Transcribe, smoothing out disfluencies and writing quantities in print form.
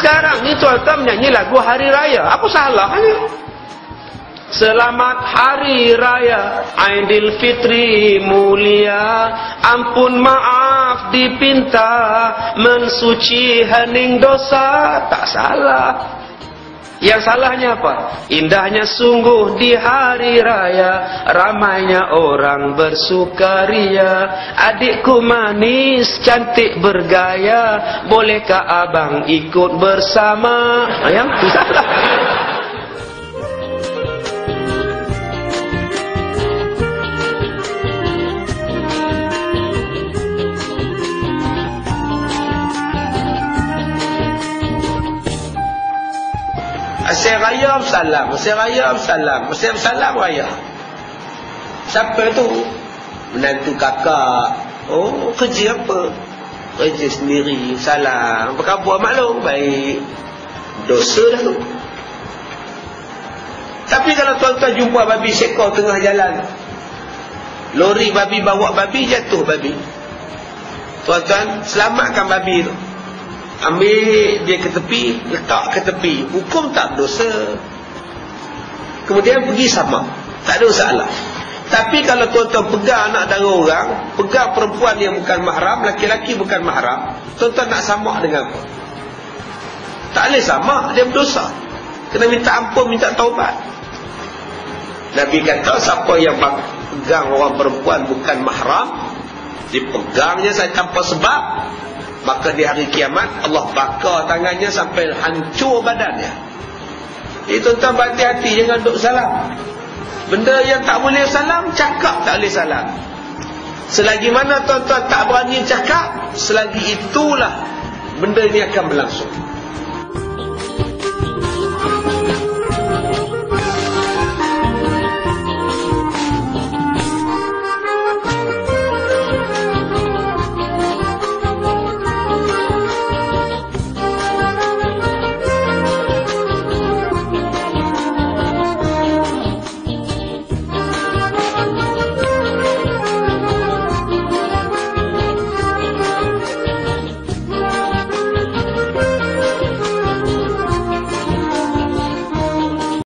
sekarang ni tuan-tuan menyanyi lagu Hari Raya. Apa salahnya? Selamat Hari Raya Aidilfitri mulia, ampun maaf dipinta, mensuci hening dosa. Tak salah. Yang salahnya apa? Indahnya sungguh di hari raya, ramainya orang bersukaria. Adikku manis, cantik bergaya, bolehkah abang ikut bersama? Yang itu salah. Asyik raya bersalam, asyik raya bersalam, asyik bersalam raya. Siapa tu? Menantu kakak. Oh, kerja apa? Kerja sendiri, salam. Apa khabar maklum? Baik. Dosa dah tu. Tapi kalau tuan-tuan jumpa babi sekor tengah jalan, lori babi bawa babi, jatuh babi, tuan-tuan selamatkan babi tu, ambil dia ke tepi, letak ke tepi, hukum tak berdosa. Kemudian pergi sama, tak ada masalah. Tapi kalau tuan-tuan pegang anak dara orang, pegang perempuan yang bukan mahram, laki-laki bukan mahram, tuan-tuan nak sama dengan apa? Tak boleh sama, dia berdosa. Kena minta ampun, minta taubat. Nabi kata siapa yang pegang orang perempuan bukan mahram, dipegangnya saya tanpa sebab, maka di hari kiamat Allah bakar tangannya sampai hancur badannya. Jadi tuan-tuan berhati-hati, jangan duk salam. Benda yang tak boleh salam, cakap tak boleh salam. Selagi mana tuan-tuan tak berani cakap, selagi itulah benda ni akan berlangsung.